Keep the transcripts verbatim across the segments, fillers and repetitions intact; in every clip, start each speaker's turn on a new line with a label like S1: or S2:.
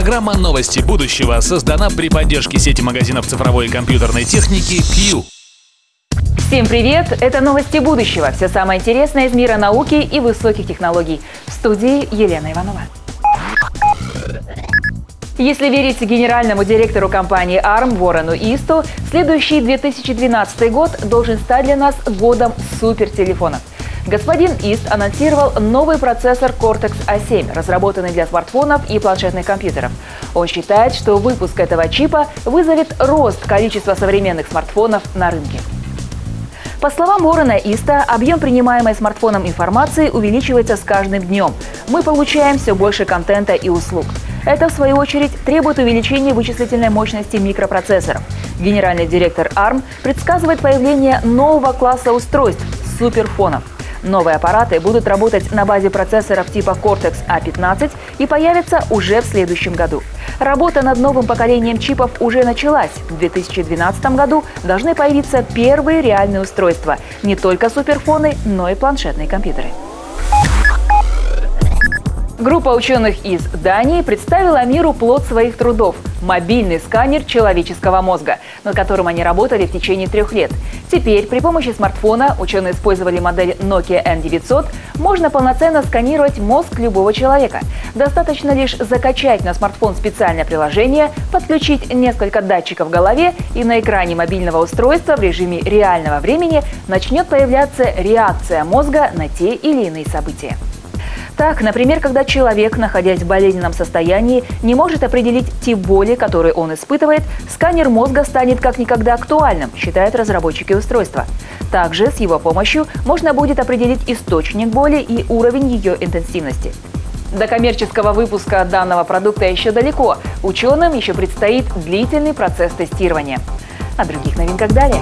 S1: Программа «Новости будущего» создана при поддержке сети магазинов цифровой и компьютерной техники Q.
S2: Всем привет! Это «Новости будущего». Все самое интересное из мира науки и высоких технологий. В студии Елена Иванова. Если верить генеральному директору компании арм Уоррену Исту, следующий две тысячи двенадцатый год должен стать для нас годом супертелефонов. Господин Ист анонсировал новый процессор Cortex а семь, разработанный для смартфонов и планшетных компьютеров. Он считает, что выпуск этого чипа вызовет рост количества современных смартфонов на рынке. По словам Уоррена Иста, объем принимаемой смартфоном информации увеличивается с каждым днем. Мы получаем все больше контента и услуг. Это, в свою очередь, требует увеличения вычислительной мощности микропроцессоров. Генеральный директор арм предсказывает появление нового класса устройств – суперфонов. Новые аппараты будут работать на базе процессоров типа Cortex а пятнадцать и появятся уже в следующем году. Работа над новым поколением чипов уже началась. В две тысячи двенадцатом году должны появиться первые реальные устройства – не только суперфоны, но и планшетные компьютеры. Группа ученых из Дании представила миру плод своих трудов – мобильный сканер человеческого мозга, над которым они работали в течение трех лет. Теперь при помощи смартфона, ученые использовали модель Nokia эн девятьсот, можно полноценно сканировать мозг любого человека. Достаточно лишь закачать на смартфон специальное приложение, подключить несколько датчиков в голове, и на экране мобильного устройства в режиме реального времени начнет появляться реакция мозга на те или иные события. Так, например, когда человек, находясь в болезненном состоянии, не может определить те боли, которые он испытывает, сканер мозга станет как никогда актуальным, считают разработчики устройства. Также с его помощью можно будет определить источник боли и уровень ее интенсивности. До коммерческого выпуска данного продукта еще далеко. Ученым еще предстоит длительный процесс тестирования. О других новинках далее.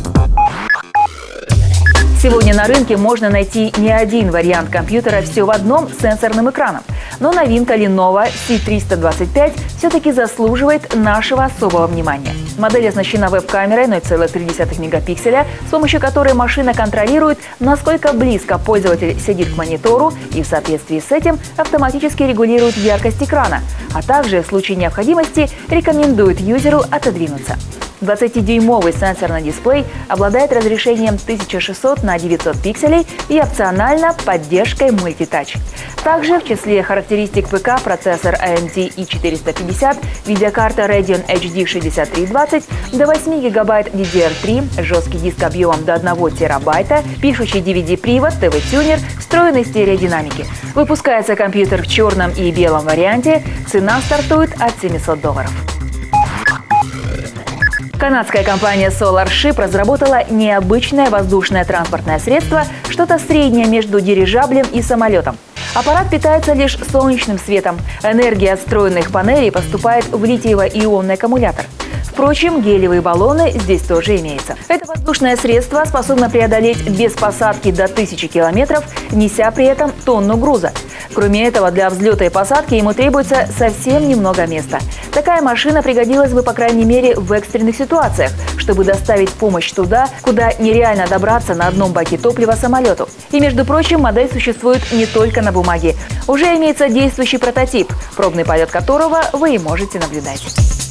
S2: Сегодня на рынке можно найти не один вариант компьютера все в одном с сенсорным экраном. Но новинка Lenovo си триста двадцать пять все-таки заслуживает нашего особого внимания. Модель оснащена веб-камерой ноль целых три десятых мегапикселя, с помощью которой машина контролирует, насколько близко пользователь сидит к монитору, и в соответствии с этим автоматически регулирует яркость экрана, а также в случае необходимости рекомендует юзеру отодвинуться. двадцатидюймовый сенсорный дисплей обладает разрешением тысяча шестьсот на девятьсот пикселей и опционально поддержкой мультитач. Также в числе характеристик ПК процессор эй эм ди и четыреста пятьдесят, видеокарта Radeon эйч ди шестьдесят три двадцать, до восьми гигабайт ди ди ар три, жесткий диск объемом до одного терабайта, пишущий ди ви ди-привод, тэ вэ-тюнер, встроенной стереодинамики. Выпускается компьютер в черном и белом варианте, цена стартует от семисот долларов. Канадская компания SolarShip разработала необычное воздушное транспортное средство, что-то среднее между дирижаблем и самолетом. Аппарат питается лишь солнечным светом. Энергия от встроенных панелей поступает в литиево-ионный аккумулятор. Впрочем, гелевые баллоны здесь тоже имеются. Это воздушное средство способно преодолеть без посадки до тысячи километров, неся при этом тонну груза. Кроме этого, для взлета и посадки ему требуется совсем немного места. Такая машина пригодилась бы, по крайней мере, в экстренных ситуациях, чтобы доставить помощь туда, куда нереально добраться на одном баке топлива самолету. И, между прочим, модель существует не только на бумаге. Уже имеется действующий прототип, пробный полет которого вы и можете наблюдать.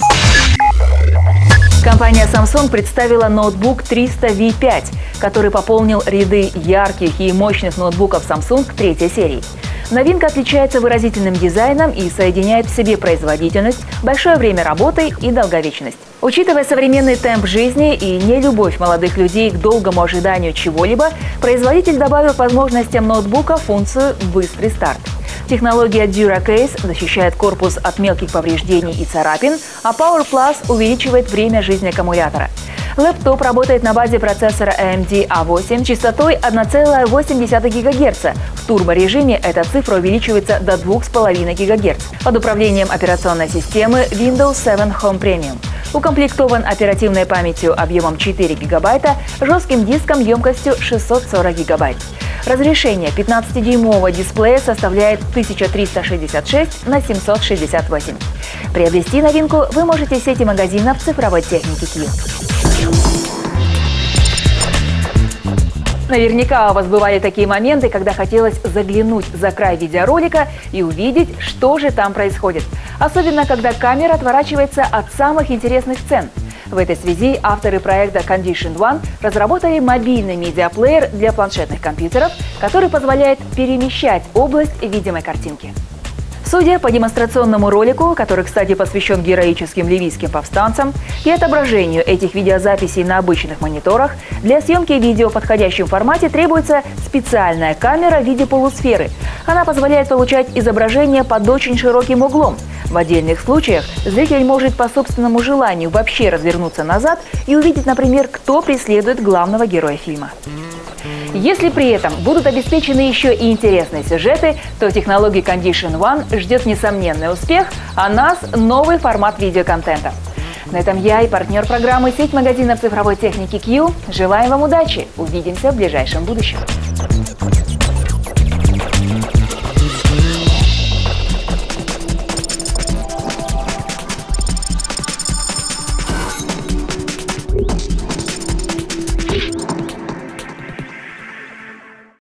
S2: Компания Samsung представила ноутбук триста ви пять, который пополнил ряды ярких и мощных ноутбуков Samsung третьей серии. Новинка отличается выразительным дизайном и соединяет в себе производительность, большое время работы и долговечность. Учитывая современный темп жизни и нелюбовь молодых людей к долгому ожиданию чего-либо, производитель добавил к возможностям ноутбука функцию «Быстрый старт». Технология DuraCase защищает корпус от мелких повреждений и царапин, а PowerPlus увеличивает время жизни аккумулятора. Лэптоп работает на базе процессора эй эм ди а восемь частотой одна целая восемь десятых гигагерца. В турборежиме эта цифра увеличивается до двух с половиной гигагерц. Под управлением операционной системы Windows семь Home Premium. Укомплектован оперативной памятью объемом четыре гигабайта, жестким диском емкостью шестьсот сорок гигабайт. Разрешение пятнадцатидюймового дисплея составляет тысяча триста шестьдесят шесть на семьсот шестьдесят восемь. Приобрести новинку вы можете в сети магазинов цифровой техники Q. Наверняка у вас бывали такие моменты, когда хотелось заглянуть за край видеоролика и увидеть, что же там происходит. Особенно, когда камера отворачивается от самых интересных сцен. В этой связи авторы проекта Condition One разработали мобильный медиаплеер для планшетных компьютеров, который позволяет перемещать область видимой картинки. Судя по демонстрационному ролику, который, кстати, посвящен героическим ливийским повстанцам, и отображению этих видеозаписей на обычных мониторах, для съемки видео в подходящем формате требуется специальная камера в виде полусферы. Она позволяет получать изображение под очень широким углом. В отдельных случаях зритель может по собственному желанию вообще развернуться назад и увидеть, например, кто преследует главного героя фильма. Если при этом будут обеспечены еще и интересные сюжеты, то технология Condition One ждет несомненный успех, а нас – новый формат видеоконтента. На этом я и партнер программы сеть магазинов цифровой техники Q. Желаем вам удачи! Увидимся в ближайшем будущем.